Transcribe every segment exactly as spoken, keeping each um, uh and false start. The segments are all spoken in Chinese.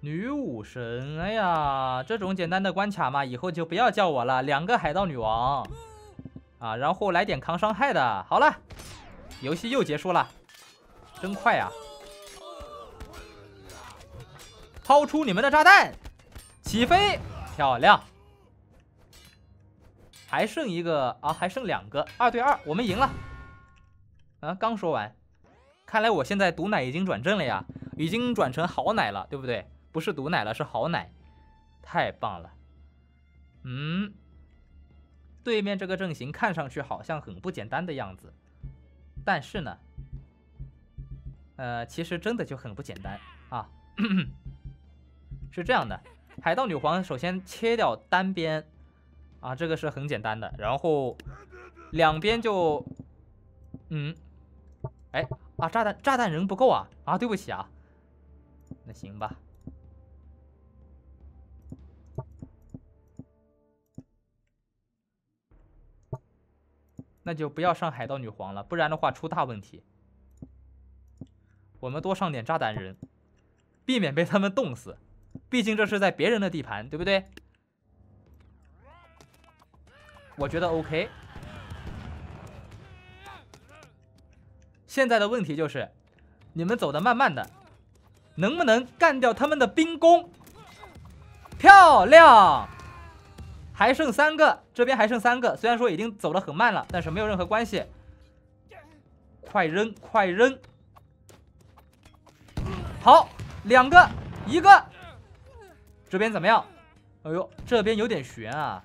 女武神，哎呀，这种简单的关卡嘛，以后就不要叫我了。两个海盗女王啊，然后来点抗伤害的。好了，游戏又结束了，真快呀！抛出你们的炸弹，起飞，漂亮！还剩一个啊，还剩两个，二对二，我们赢了。啊，刚说完，看来我现在毒奶已经转正了呀，已经转成好奶了，对不对？不是毒奶了，是好奶，太棒了。嗯，对面这个阵型看上去好像很不简单的样子，但是呢，呃，其实真的就很不简单啊。是这样的，海盗女皇首先切掉单边啊，这个是很简单的，然后两边就，嗯，哎啊，炸弹炸弹人不够啊啊，对不起啊，那行吧。那就不要上海盗女皇了，不然的话出大问题。我们多上点炸弹人，避免被他们冻死。毕竟这是在别人的地盘，对不对？我觉得 OK。现在的问题就是，你们走得慢慢的，能不能干掉他们的兵工？漂亮！还剩三个，这边还剩三个。虽然说已经走得很慢了，但是没有任何关系。快扔，快扔！好，两个，一个。这边怎么样？哎呦，这边有点悬啊！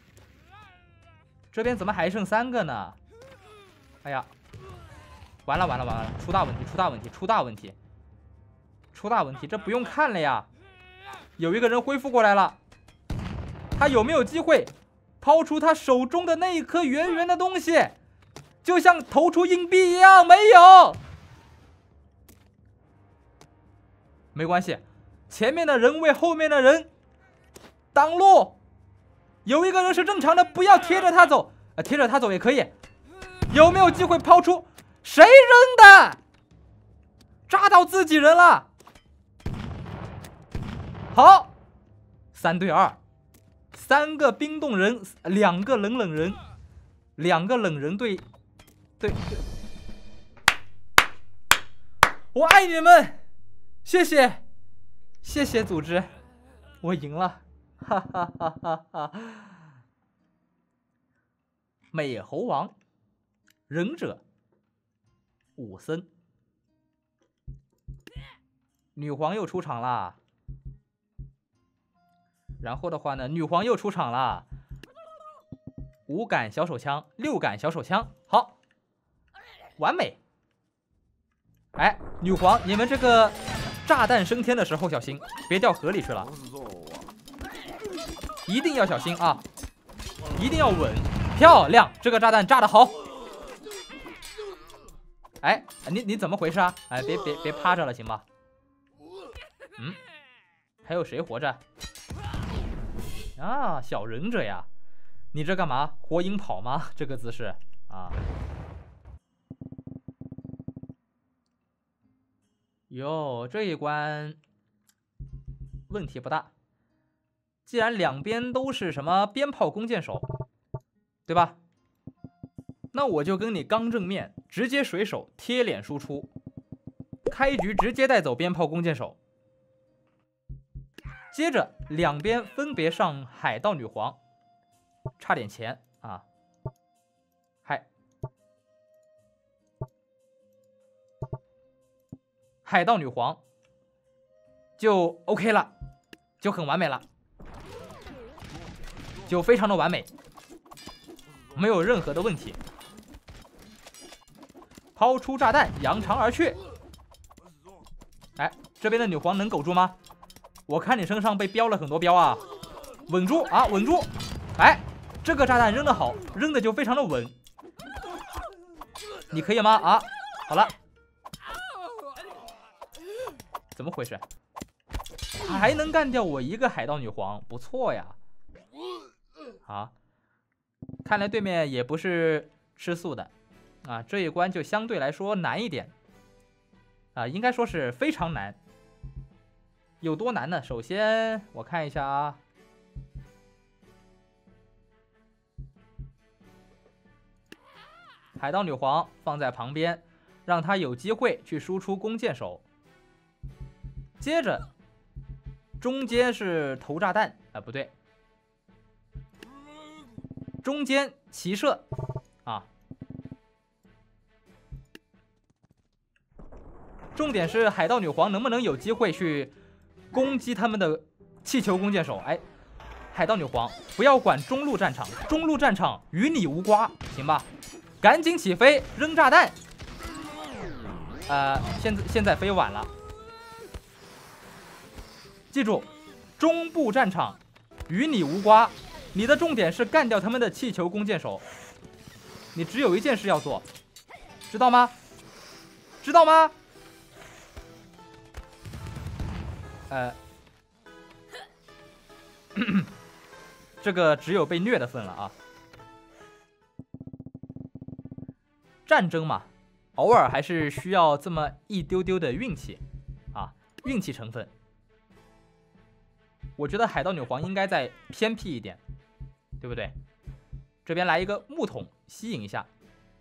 这边怎么还剩三个呢？哎呀，完了完了完了，出大问题，出大问题，出大问题，出大问题！这不用看了呀，有一个人恢复过来了。他有没有机会抛出他手中的那一颗圆圆的东西，就像投出硬币一样？没有，没关系，前面的人为后面的人挡路。有一个人是正常的，不要贴着他走，呃，贴着他走也可以。有没有机会抛出？谁扔的？炸到自己人了。好，三对二。三个冰冻人，两个冷冷人，两个冷人对，对，我爱你们，谢谢，谢谢组织，我赢了，哈哈哈哈哈！美猴王，忍者，武僧，女皇又出场啦。然后的话呢，女皇又出场了，五杆小手枪，六杆小手枪，好，完美。哎，女皇，你们这个炸弹升天的时候小心，别掉河里去了，一定要小心啊，一定要稳。漂亮，这个炸弹炸得好。哎，你你怎么回事啊？哎，别别别趴着了，行吗？嗯，还有谁活着？啊，小忍者呀，你这干嘛？火影跑吗？这个姿势啊！哟，这一关问题不大。既然两边都是什么鞭炮弓箭手，对吧？那我就跟你刚正面，直接水手贴脸输出，开局直接带走鞭炮弓箭手。接着两边分别上海盗女皇，差点钱啊！嗨，海盗女皇就 OK 了，就很完美了，就非常的完美，没有任何的问题。抛出炸弹，扬长而去。哎，这边的女皇能苟住吗？我看你身上被标了很多标啊，稳住啊，稳住！哎，这个炸弹扔得好，扔的就非常的稳。你可以吗？啊，好了，怎么回事？还能干掉我一个海盗女皇，不错呀。啊，看来对面也不是吃素的啊，这一关就相对来说难一点啊，应该说是非常难。 有多难呢？首先我看一下啊，海盗女皇放在旁边，让她有机会去输出弓箭手。接着中间是投炸弹啊，不对，中间骑射啊。重点是海盗女皇能不能有机会去攻击他们的气球弓箭手？哎，海盗女皇不要管中路战场，中路战场与你无瓜，行吧？赶紧起飞扔炸弹。呃，现在现在飞晚了。记住，中部战场与你无瓜，你的重点是干掉他们的气球弓箭手。你只有一件事要做，知道吗？知道吗？呃，这个只有被虐的份了啊。战争嘛，偶尔还是需要这么一丢丢的运气啊，运气成分。我觉得海盗女皇应该再偏僻一点，对不对？这边来一个木桶吸引一下，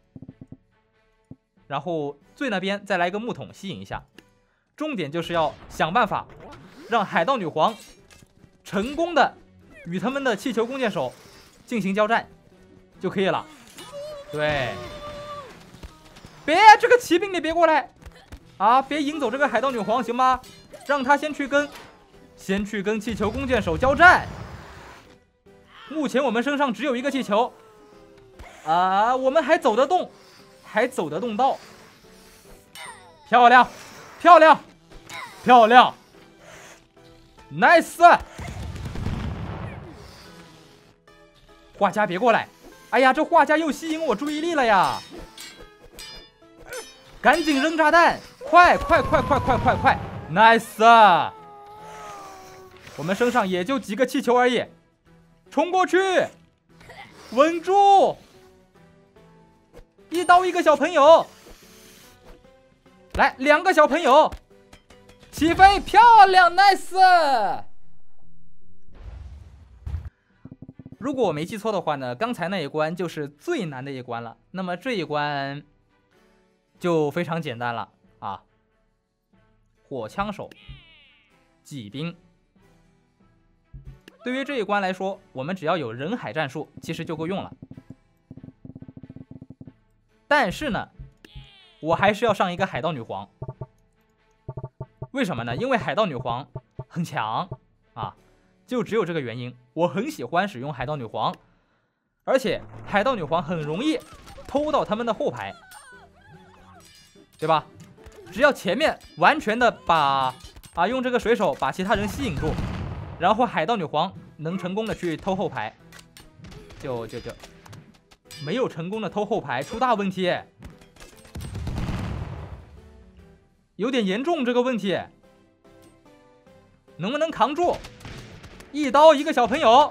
然后最那边再来一个木桶吸引一下。重点就是要想办法让海盗女皇成功的与他们的气球弓箭手进行交战就可以了。对，别这个骑兵你别过来啊！别引走这个海盗女皇行吗？让他先去跟先去跟气球弓箭手交战。目前我们身上只有一个气球啊，我们还走得动，还走得动道，漂亮漂亮漂亮 ，nice！ 画家别过来！哎呀，这画家又吸引我注意力了呀！赶紧扔炸弹！快快快快快快快 ，nice！ 我们身上也就几个气球而已，冲过去，稳住！一刀一个小朋友，来两个小朋友。起飞，漂亮 ，nice！ 如果我没记错的话呢，刚才那一关就是最难的一关了。那么这一关就非常简单了啊！火枪手、骑兵。对于这一关来说，我们只要有人海战术，其实就够用了。但是呢，我还是要上一个海盗女皇。为什么呢？因为海盗女皇很强啊，就只有这个原因。我很喜欢使用海盗女皇，而且海盗女皇很容易偷到他们的后排，对吧？只要前面完全的把啊用这个水手把其他人吸引住，然后海盗女皇能成功的去偷后排，就就就没有成功的偷后排出大问题。有点严重这个问题，能不能扛住？一刀一个小朋友，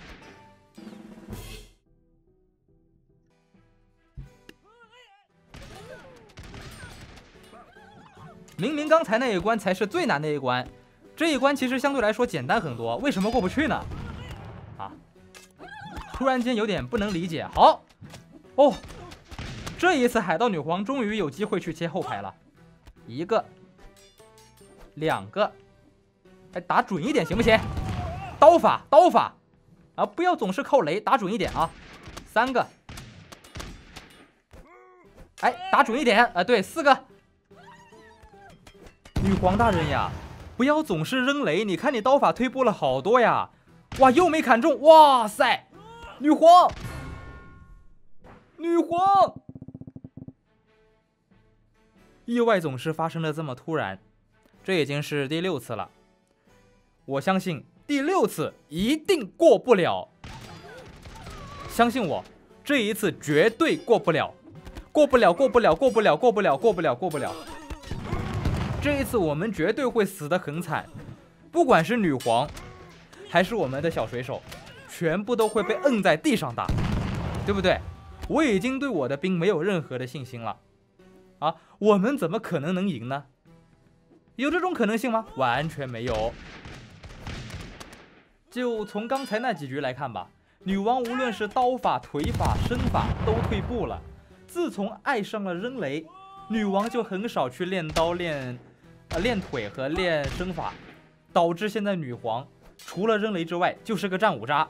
明明刚才那一关才是最难的一关，这一关其实相对来说简单很多，为什么过不去呢？啊，突然间有点不能理解。好，哦，这一次海盗女皇终于有机会去切后排了。一个，两个，哎，打准一点行不行？刀法，刀法，啊，不要总是靠雷，打准一点啊！三个，哎，打准一点啊！对，四个。女皇大人呀，不要总是扔雷，你看你刀法退步了好多呀！哇，又没砍中，哇塞！女皇，女皇！意外总是发生的这么突然，这已经是第六次了。我相信第六次一定过不了，相信我，这一次绝对过不了，过不了，过不了，过不了，过不了，过不了，过不了。这一次我们绝对会死得很惨，不管是女皇，还是我们的小水手，全部都会被摁在地上打，对不对？我已经对我的兵没有任何的信心了。啊，我们怎么可能能赢呢？ 有这种可能性吗？完全没有。就从刚才那几局来看吧，女王无论是刀法、腿法、身法都退步了。自从爱上了扔雷，女王就很少去练刀、练呃练腿和练身法，导致现在女皇除了扔雷之外就是个战五渣。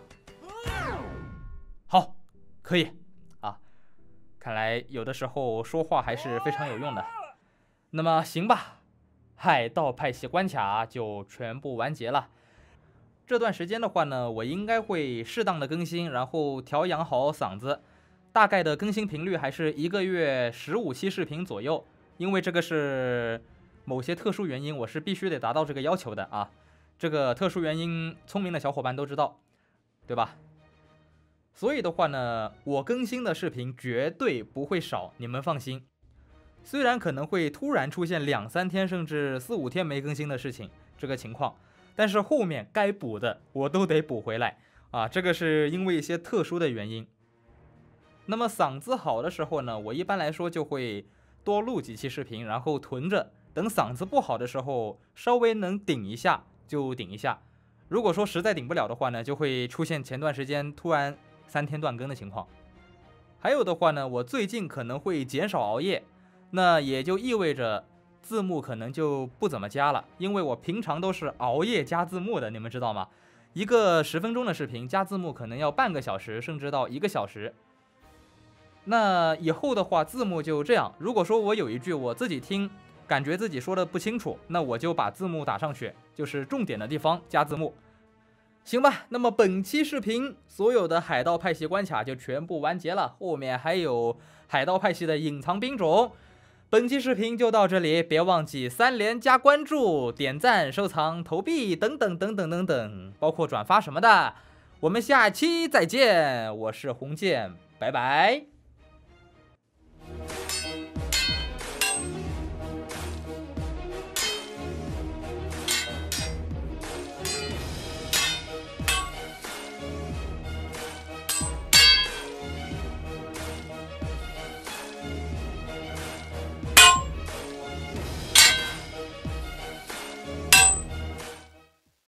好，可以啊，看来有的时候说话还是非常有用的。那么行吧，海盗派系关卡就全部完结了。这段时间的话呢，我应该会适当的更新，然后调养好嗓子。大概的更新频率还是一个月十五期视频左右，因为这个是某些特殊原因，我是必须得达到这个要求的啊。这个特殊原因，聪明的小伙伴都知道，对吧？所以的话呢，我更新的视频绝对不会少，你们放心。虽然可能会突然出现两三天甚至四五天没更新的事情，这个情况。但是后面该补的我都得补回来啊，这个是因为一些特殊的原因。那么嗓子好的时候呢，我一般来说就会多录几期视频，然后囤着，等嗓子不好的时候稍微能顶一下就顶一下。如果说实在顶不了的话呢，就会出现前段时间突然三天断更的情况。还有的话呢，我最近可能会减少熬夜，那也就意味着字幕可能就不怎么加了，因为我平常都是熬夜加字幕的，你们知道吗？一个十分钟的视频加字幕可能要半个小时，甚至到一个小时。那以后的话，字幕就这样，如果说我有一句我自己听感觉自己说的不清楚，那我就把字幕打上去，就是重点的地方加字幕，行吧？那么本期视频所有的海盗派系关卡就全部完结了，后面还有海盗派系的隐藏兵种。本期视频就到这里，别忘记三连加关注、点赞、收藏、投币等等等等等等，包括转发什么的。我们下期再见，我是鸿渐，拜拜。